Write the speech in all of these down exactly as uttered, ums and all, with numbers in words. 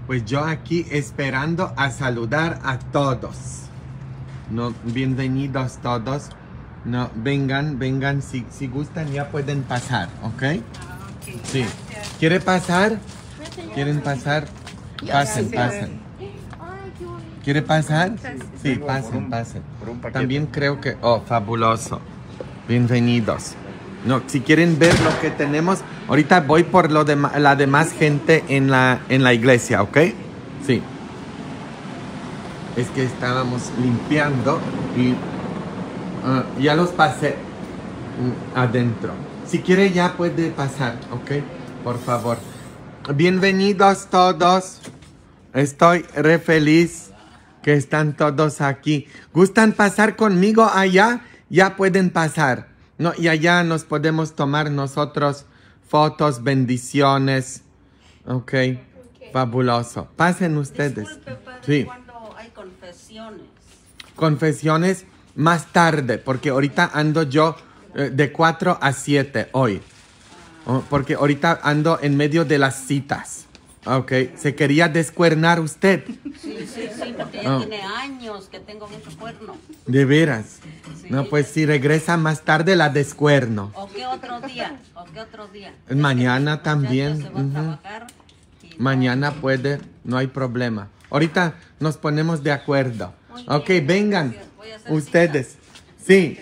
Pues yo aquí esperando a saludar a todos. No, bienvenidos todos. No, vengan, vengan, si, si gustan ya pueden pasar, ¿ok? Ah, okay. Sí. ¿Quiere pasar? ¿Quieren pasar? Pasen, pasen. ¿Quiere pasar? Sí, pasen, pasen. También creo que... Oh, fabuloso. Bienvenidos. No, si quieren ver lo que tenemos, ahorita voy por lo de la demás gente en la, en la iglesia, ¿ok? Sí. Es que estábamos limpiando y uh, ya los pasé uh, adentro. Si quiere ya puede pasar, ¿ok? Por favor. Bienvenidos todos. Estoy re feliz que están todos aquí. ¿Gustan pasar conmigo allá? Ya pueden pasar. No, y allá nos podemos tomar nosotros fotos, bendiciones. Ok. Okay. Fabuloso. Pasen ustedes. Disculpe, padre, sí. ¿cuándo hay confesiones? Confesiones más tarde, porque ahorita ando yo eh, de cuatro a siete hoy. Oh, porque ahorita ando en medio de las citas. Ok. ¿Se quería descuernar usted? Sí, sí, sí, porque ya oh. tiene años que tengo mucho cuerno. ¿De veras? Sí. No, pues si regresa más tarde la descuerno. ¿O qué otro día? ¿O qué otro día? Mañana es que también. se va uh-huh. a trabajar y Mañana no... puede, no hay problema. Ahorita nos ponemos de acuerdo. Muy ok, bien, vengan ustedes. Cita. Sí.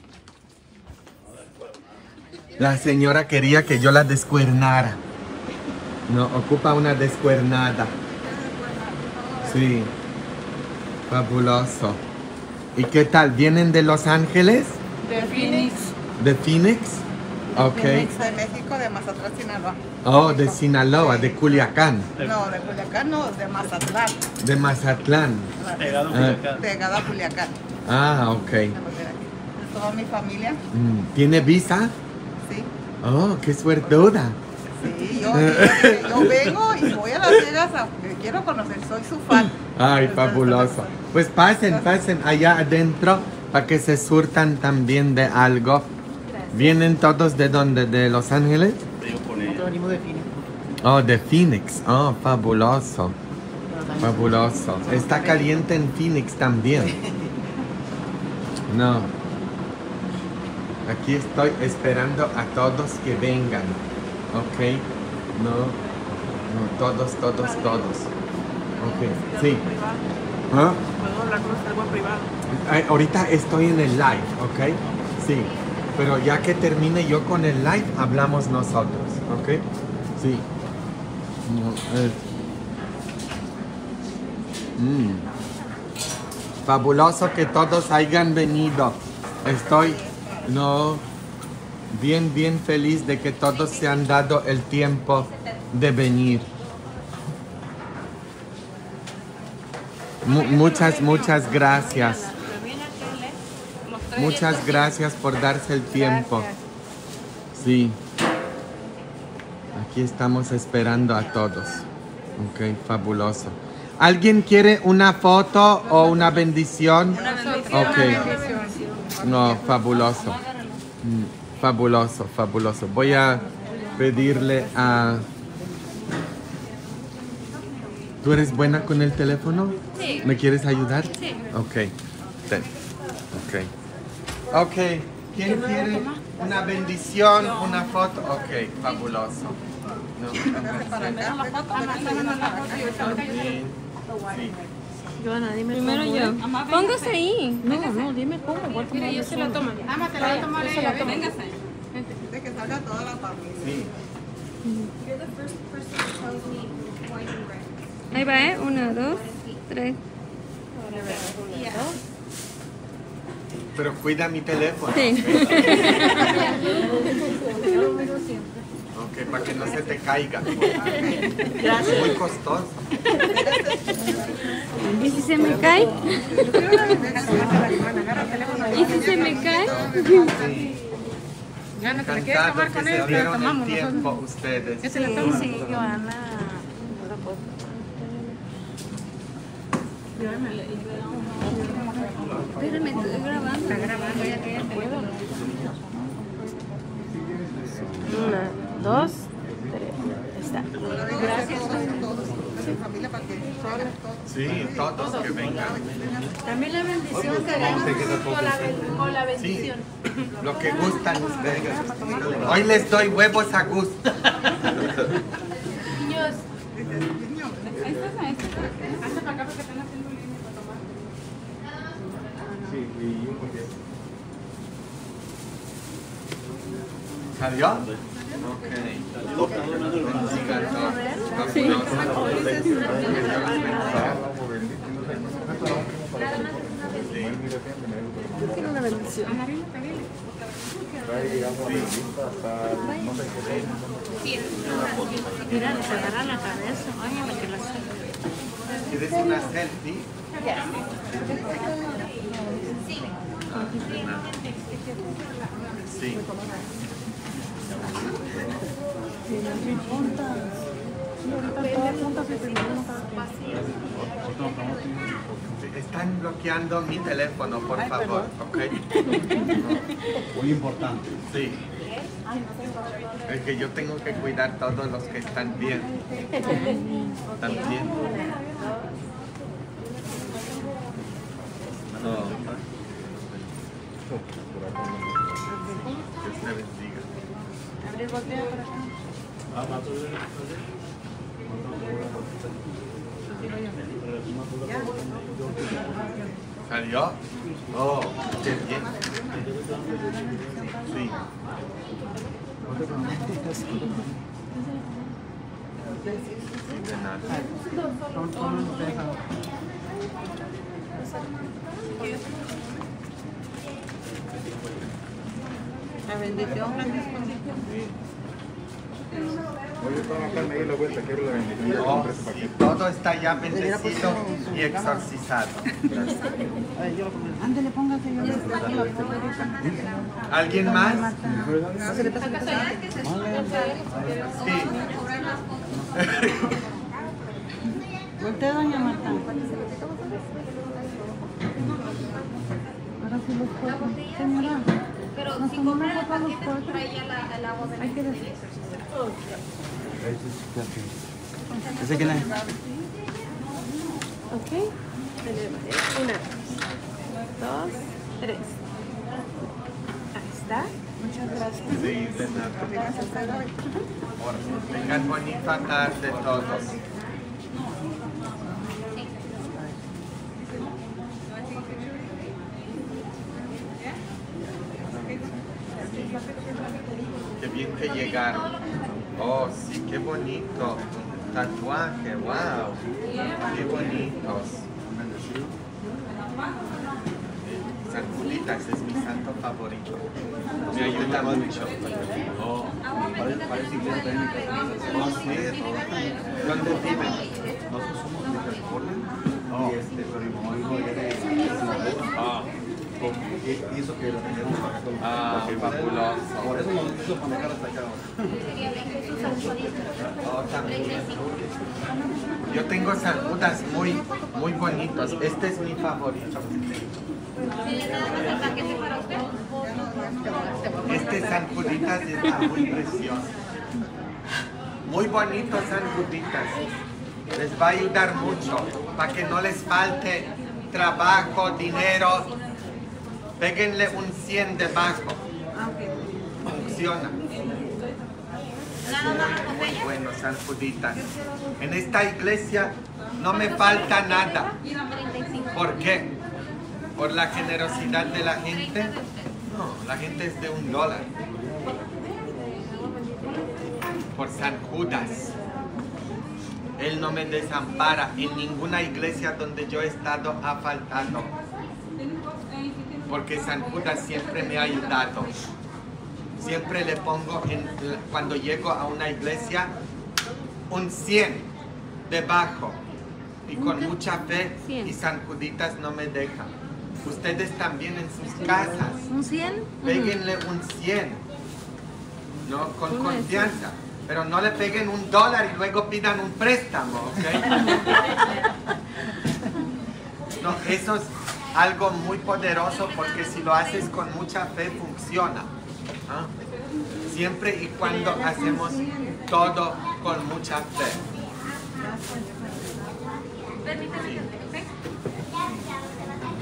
La señora quería que yo la descuernara. No, ocupa una descuernada. Sí. Fabuloso. ¿Y qué tal? ¿Vienen de Los Ángeles? De Phoenix. ¿De Phoenix? Ok. De Phoenix, de México, de Mazatlán, Sinaloa. Oh, de Sinaloa, de Culiacán. No, de Culiacán no, de Mazatlán. De Mazatlán. Pegado a Culiacán. Pegado a Culiacán. Ah, ok. Es toda mi familia. ¿Tiene visa? Sí. Oh, qué suertuda. Sí, yo, yo, yo vengo y voy a Las Vegas a, quiero conocer, soy su fan. Ay, fabuloso. Pues pasen, pasen allá adentro para que se surtan también de algo. ¿Vienen todos de dónde? ¿De Los Ángeles? Nosotros venimos de Phoenix. Oh, de Phoenix. Oh, fabuloso. Fabuloso. Está caliente en Phoenix también. No. Aquí estoy esperando a todos que vengan. Ok. No. No, todos, todos, todos. Ok. Sí. ¿Ah? ¿Puedo hablar con usted algo en privado? Ay, ahorita estoy en el live, ¿ok? Sí. Pero ya que termine yo con el live, hablamos nosotros, ¿ok? Sí. No, eh. mm. Fabuloso que todos hayan venido. Estoy, no, bien, bien feliz de que todos se han dado el tiempo de venir. M- muchas, muchas gracias. Muchas gracias por darse el tiempo. Sí. Aquí estamos esperando a todos. Ok, fabuloso. ¿Alguien quiere una foto o una bendición? Una bendición. Ok. Una bendición. No, fabuloso. Mm, fabuloso, fabuloso. Voy a pedirle a... ¿Tú eres buena con el teléfono? Sí. ¿Me quieres ayudar? Sí. Ok. Ten. Ok. Ok, ¿quién quiere una bendición, una foto? Ok, fabuloso. No, Bien. Sí. Joana, dime primero yo. Póngase ahí. No, no, dime cómo. Mira, yo se la tomo. Ama, te la voy a tomar ella. Véngase. De que salga toda la familia. Sí. Ahí va, ¿eh? Una, dos, tres. Pero cuida mi teléfono. Sí. Ok, para que no se te caiga. Es muy costoso. ¿Y si se me cae? ¿Y si se me cae? Sí. Gana, ¿te quieres Encantado tomar que con se él? Te dieron el tomamos tiempo nosotros. ustedes. Ese le tomo. Sí, Joana. Espérame, estoy grabando. Está grabando ya que ya te puedo. Una, dos, tres. Está. Gracias. mi familia para que salgan todos. Sí, todos que vengan. También la bendición que Vamos a damos seguir con la, con la Sí, bendición. lo que gustan ustedes. Hoy les doy huevos a gusto. Niños, ¿Salió? Ok. Bendigan todos. yo quiero una bendición. Mira, les agarra la cabeza. Ay, a la que la saca. ¿Quieres una selfie? Ah, de nada. Sí. Están bloqueando mi teléfono, por favor, ¿ok? Muy importante. Sí. Es que yo tengo que cuidar todos los que están bien. ¿Están bien? No. Dios te bendiga. ¿Salió? Oh, qué bien. Sí. De nada. La bendición, Francisco. Oye, estaba acá, me di la vuelta, quiero la bendición. Ya Oh, compré ese sí, paquete. todo está ya bendecido y exorcizado. Ándale, póngase yo. ¿Alguien más? Sí. Voltea, doña Marta. Ahora sí los cuatro. Señora. Pero si compran el paquete, trae ya la, el agua de Hay que decir. ¿Ese quién es? Ok. Una, dos, tres. Ahí está. Muchas gracias. Sí, de nada. Por favor, tengan bonita tarde todos. Qué bien que llegaron. Oh, sí, qué bonito. Tatuaje, wow. Qué bonitos. San Juditas es mi santo favorito. Me ayuda mucho. Oh. Parece inglés también. Oh, sí. ¿Dónde viven? Nosotros somos de California. Oh. Y este, pero mi mamá vive allá de Sinaloa. Ah, Y hizo que la teníamos acá con Ah, fabuloso. Por eso nos hizo manejar hasta acá. oh, también. Yo tengo San Judas muy, muy bonitos. Este es mi favorito. Este San Juditas está muy precioso. Muy bonito San Juditas. Les va a ayudar mucho para que no les falte trabajo, dinero. Péguenle un cien debajo. Funciona. Muy bueno, San Juditas. En esta iglesia no me falta nada. ¿Por qué? ¿Por la generosidad de la gente? No, la gente es de un dólar. Por San Judas. Él no me desampara. En ninguna iglesia donde yo he estado ha faltado. Porque San Judas siempre me ha ayudado. Siempre le pongo, en, cuando llego a una iglesia, un cien debajo. Y con mucha fe, y San Juditas no me deja. Ustedes también en sus casas. ¿Un cien? Péguenle un cien. ¿No? Con confianza. Pero no le peguen un dólar y luego pidan un préstamo, ¿ok? No, eso es algo muy poderoso porque si lo haces con mucha fe funciona. ¿Ah? Siempre y cuando hacemos todo con mucha fe.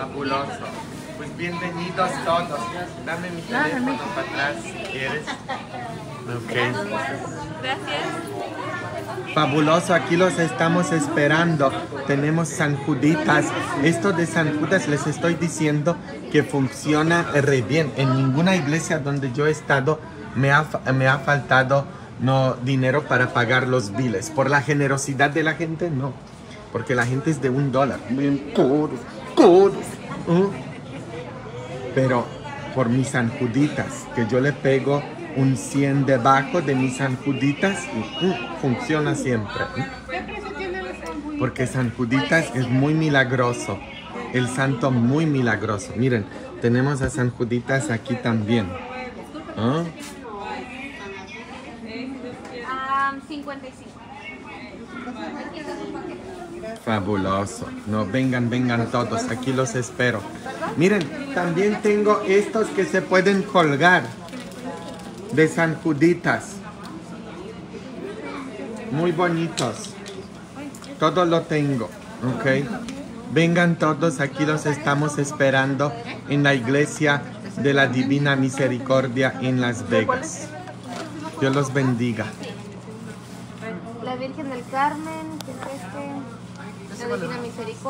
Fabuloso. Pues bienvenidos todos. Dame mi teléfono para atrás si quieres. Ok. Gracias. Fabuloso, aquí los estamos esperando. Tenemos San Juditas. Esto de San Judas les estoy diciendo que funciona re bien. En ninguna iglesia donde yo he estado me ha, me ha faltado no, dinero para pagar los biles. Por la generosidad de la gente, no. Porque la gente es de un dólar. Bien codos, codos. ¿Mm? Pero por mis San Juditas, que yo le pego un cien debajo de mis San Juditas y uh, funciona siempre. ¿Mm? Porque San Juditas es muy milagroso. El santo muy milagroso. Miren, tenemos a San Juditas aquí también. ¿Ah? Um, cincuenta y cinco. Fabuloso. No, vengan, vengan todos. Aquí los espero. Miren, también tengo estos que se pueden colgar de San Juditas. Muy bonitos. Todo lo tengo. Ok. Vengan todos. Aquí los estamos esperando en la iglesia de la Divina Misericordia en Las Vegas. Dios los bendiga. La Virgen del Carmen, que es este, la Divina Misericordia.